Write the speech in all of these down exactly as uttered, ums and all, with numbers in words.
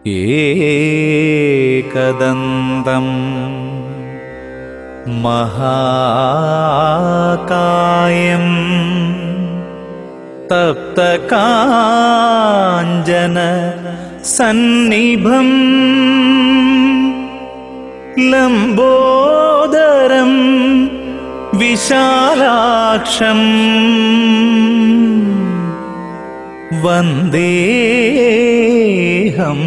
एकदन्तं महाकायं तप्तकाञ्चन सन्निभं लम्बोदरं विशालाक्षं वन्देऽहं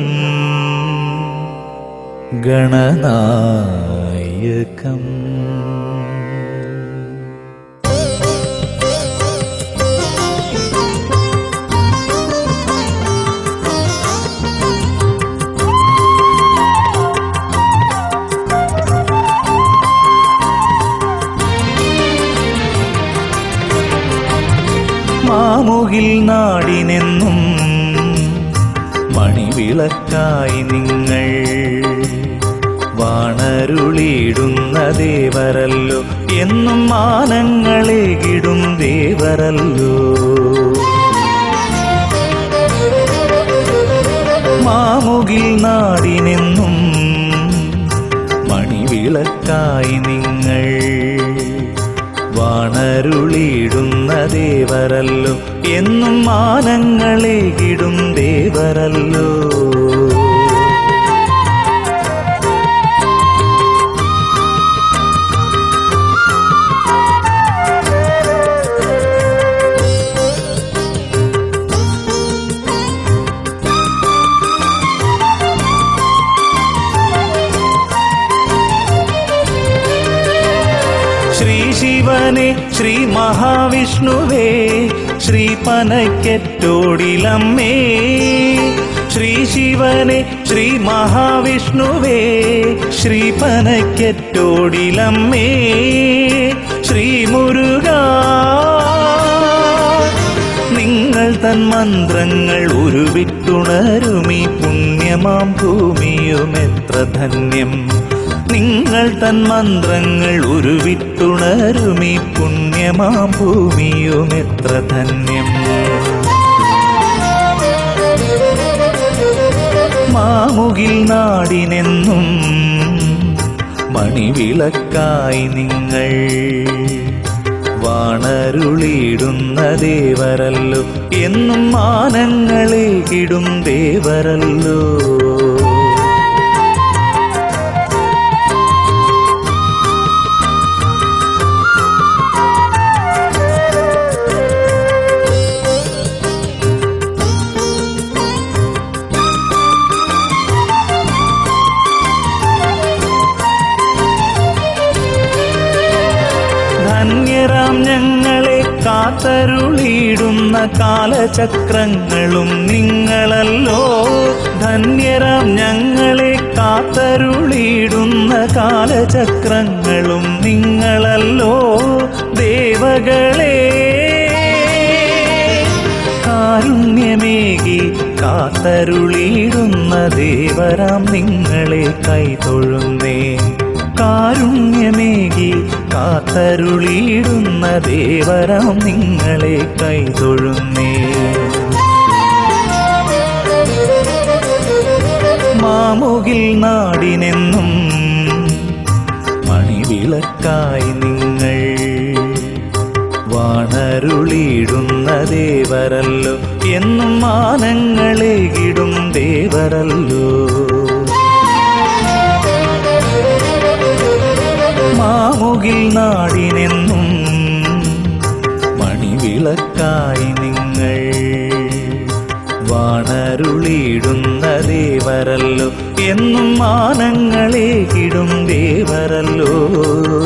गणनायकम्। മാമുകിൽ നാടിനെന്നും മണിവിളക്കായി നിങ്ങൾ വാണരുളിയിടുന്ന ദേവരല്ലോ, എന്നും മാനങ്ങളേകിടും ദേവരല്ലോ. മാമുകിൽ നാടിനെന്നും മണിവിളക്കായി നിങ്ങൾ വാണരുളിയിടുന്ന ദേവരല്ലോ, എന്നും മാനങ്ങളേകിടും ദേവരല്ലോ. ശ്രീ ശിവനെ ശ്രീ മഹാവിഷ്ണുവേ ശ്രീ പനക്കെട്ടോടിലമ്മേ, ശ്രീ ശിവനെ ശ്രീ മഹാവിഷ്ണുവേ ശ്രീ പനക്കെട്ടോടിലമ്മേ, ശ്രീ മുരുകാ നിങ്ങൾ തൻ മന്ത്രങ്ങൾ ഉരുവിട്ടുണരുമീ പുണ്യമാം ഭൂമിയുമെത്ര ധന്യം. നിങ്ങൾ തൻ മന്ത്രങ്ങൾ ഉരുവിട്ടുണരുമീ പുണ്യമാം ഭൂമിയുമെത്ര ധന്യം. മാമുകിൽ നാടിനെന്നും മണിവിളക്കായി നിങ്ങൾ വാണരുളിയിടുന്ന ദേവരല്ലോ, എന്നും മാനങ്ങളേകിടും ദേവരല്ലോ. ധന്യരാം ഞങ്ങളെ കാത്തരുളിയിടുന്ന കാലചക്രങ്ങളും നിങ്ങളല്ലോ, ധന്യരാം ഞങ്ങളെ കാത്തരുളിയിടുന്ന കാലചക്രങ്ങളും നിങ്ങളല്ലോ. ദേവകളെ കാരുണ്യമേകി കാത്തരുളിയിടുന്ന ദേവരാം നിങ്ങളെ കൈതൊഴുന്നേ, കാരുണ്യമേകി കാത്തരുളിയിടുന്ന ദേവരാം നിങ്ങളെ കൈതൊഴുന്നേ. മാമുകിൽ നാടിനെന്നും മണിവിളക്കായി നിങ്ങൾ വാണരുളിയിടുന്ന ദേവരല്ലോ, എന്നും മാനങ്ങളേകിടും ദേവരല്ലോ. മാമുകിൽ നാടിനെന്നും മണിവിളക്കായി നിങ്ങൾ വാണരുളിയിടുന്ന ദേവരല്ലോ, എന്നും മാനങ്ങളേകിടും ദേവരല്ലോ.